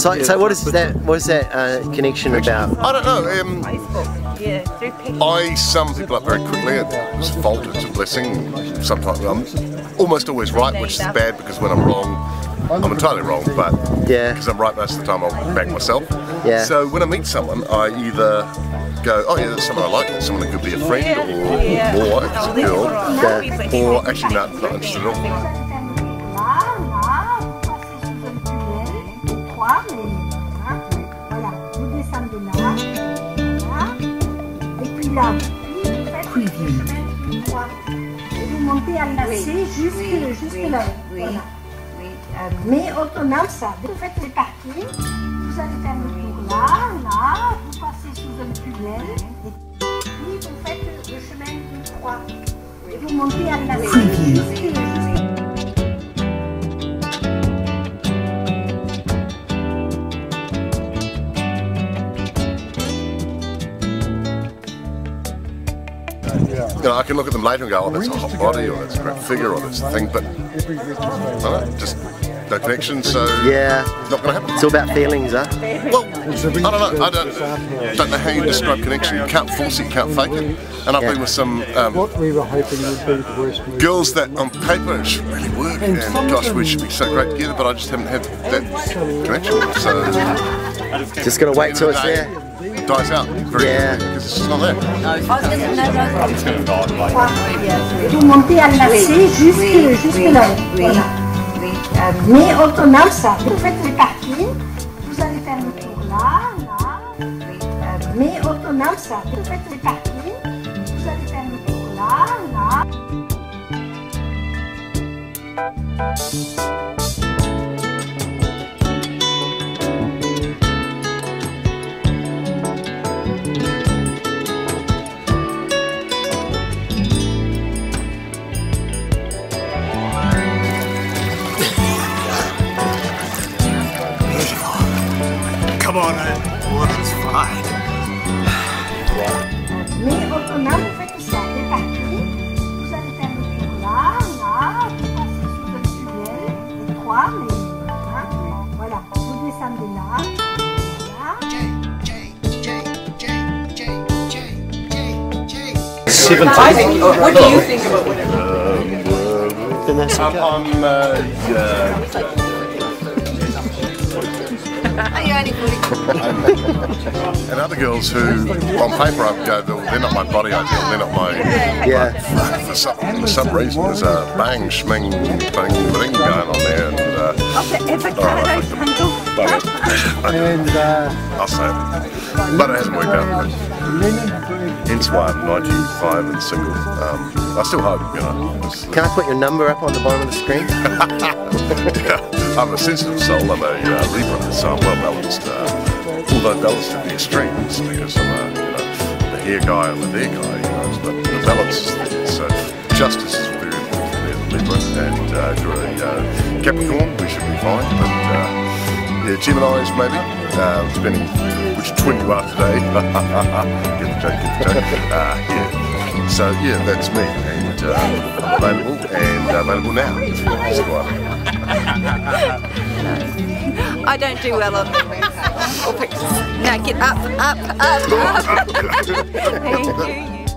So what is that? What is that connection about? I don't know. Yeah, I sum people up very quickly. It's a fault, it's a blessing. Sometimes I'm almost always right, which is bad because when I'm wrong, I'm entirely wrong. But because I'm right most of the time, I'll back myself. Yeah. So when I meet someone, I either go, oh yeah, that's someone I like, that's someone that could be a friend or more, if it's a girl, or actually no, not interested at all. Là, puis vous montez à lacet jusque là. Voilà. Mais autonome, ça. Vous faites les parkings, vous allez faire le tour là, vous passez sous un tunnel, et puis vous faites le chemin de croix. Et vous montez à lacet jusque là. You know, I can look at them later and go, oh, that's a hot body, or that's a great figure, or that's a thing, but I don't know, just no connection, so not going to happen. It's all about feelings, huh? Well, I don't know. I don't know how you describe connection. You can't force it, you can't fake it. And I've been with some girls that on paper should really work, and gosh, we should be so great together, but I just haven't had that connection. So just got to wait till it's there. It dies out very quickly because it's just not there. Vous montez à lacet jusque là. Voilà. Mais autonome, ça. Vous faites les parkings, vous allez faire le tour là. Mais autonome, ça. Vous faites les parkings, vous allez faire le tour là. Come on, it's fine. Mais autonome, vous faites ça, les parkings, vous allez faire le tour là, vous passez sous un tunnel, étroit, mais voilà, vous descendez là, What do you think about Vanessa? And other girls who, on paper, I go, they're not my body ideal, they're not my. For some reason, there's a bang, schming, bang, bling going on there. And, I'll say it. But it hasn't worked out. Hence why I'm 95 and single. I still hope, you know. Can I put your number up on the bottom of the screen? Yeah, I'm a sensitive soul, I'm a Libra, so I'm well balanced. Although balanced to the extremes, because I'm the here guy and the there guy, you know, but the balance is there. So justice is very important for me as a Libra, and if you're a Capricorn, we should be fine, but yeah, Gemini's maybe, depending which twin you are today. Get the joke. Yeah. So yeah, that's me, and I'm available now if you want to go. I don't do well on or pictures. Now get up. Thank you.